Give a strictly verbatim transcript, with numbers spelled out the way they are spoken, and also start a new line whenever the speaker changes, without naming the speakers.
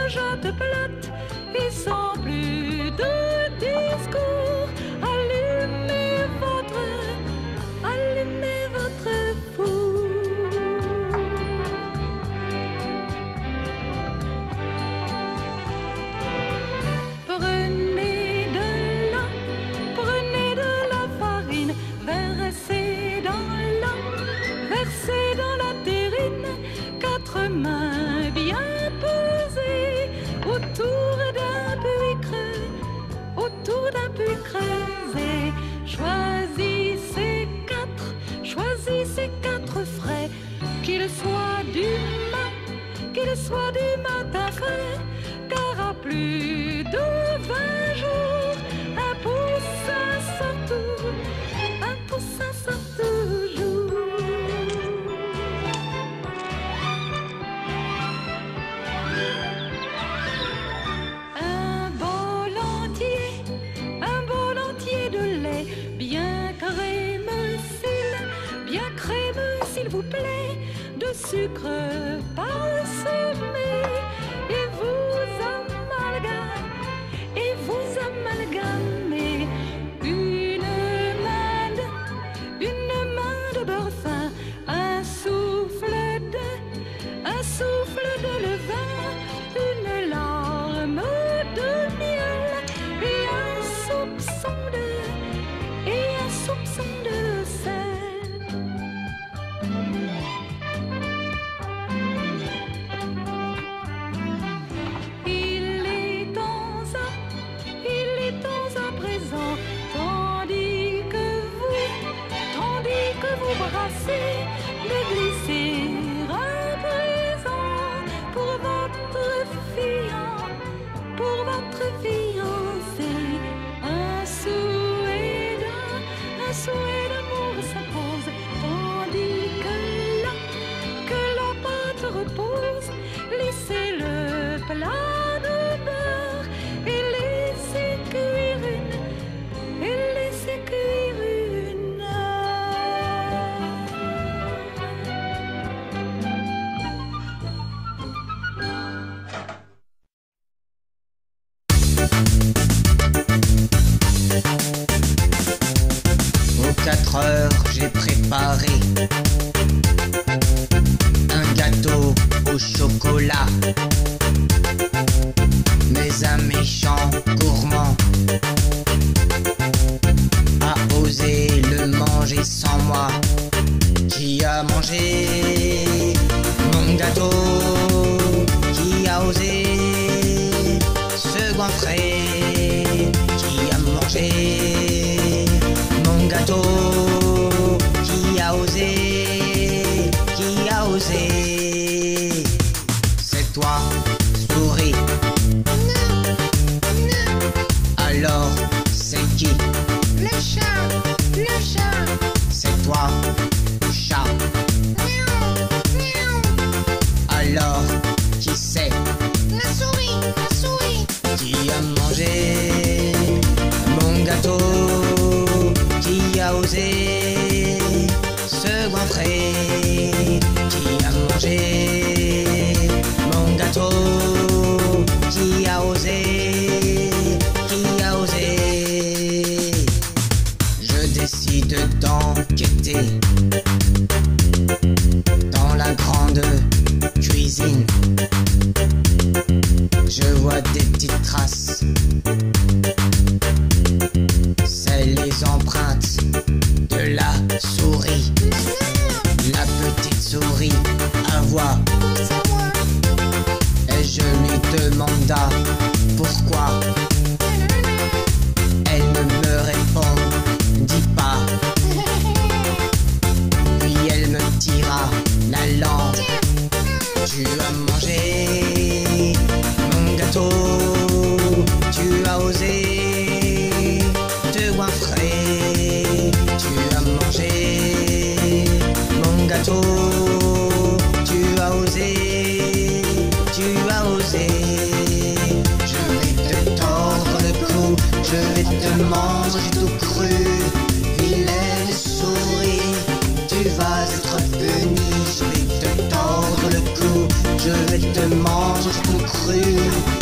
jatte plate et sans plus de discours. Allumez votre, allumez votre four. Prenez de la, prenez de la farine, versez dans la, versez dans la terrine, quatre mains bien pesées autour d'un puits creux, autour d'un puits creusé. Choisissez quatre, choisissez quatre frais, qu'ils soient du mat, qu'ils soient du matin frais, car à plus de vingt jours, un poussin sort toujours, un poussin sort toujours. Un bol entier, un bol entier de lait, bien crémeux s'il, bien crémeux s'il vous plaît, de sucre parsemé, et vous amalgamez, et vous amalgamez une main de, une main de beurre fin, un souffle de, un souffle de levain, une larme de miel et un soupçon de, et un soupçon de sel. Il est temps à, il est temps à présent, tandis que vous, tandis que vous brassez, de glisser un présent pour votre fiancé, pour votre fiancé. Un souhait d'un, un souhait d'amour s'impose, tandis que là, que la pâte repose. Laissez le plat de beurre et laissez cuire une, et laissez cuire une heure.
Aux quatre heures, j'ai préparé un gâteau au chocolat, mais un méchant gourmand a osé le manger sans moi. Qui a mangé mon gâteau? Qui a osé se goinfrer? Qui a mangé mon gâteau? Qui a osé? Qui a osé? C'est toi, souris. Alors, c'est qui?
Le chat, le chat.
C'est toi, chat.
Miaou, miaou.
Alors, qui c'est?
La souris, la souris.
Qui a mangé mon gâteau? Qui a osé se goinfrer? Qui a mangé mon gâteau? Qui a osé? Qui a osé? Je décide d'enquêter dans la grande cuisine. Je vois des petites traces, c'est les empreintes de la souris. La petite souris à voix, et je lui demanda pourquoi. Elle ne me répondit pas, puis elle me tira la langue. Tu as mangé mon gâteau, tu as osé te goinfrer. Tu as mangé mon gâteau, tu as osé, tu as osé. Je vais te tordre le cou, je vais te manger tout cru. Vilaine souris, tu vas être punie. Je vais te tordre le cou, Je vais te manger tout cru.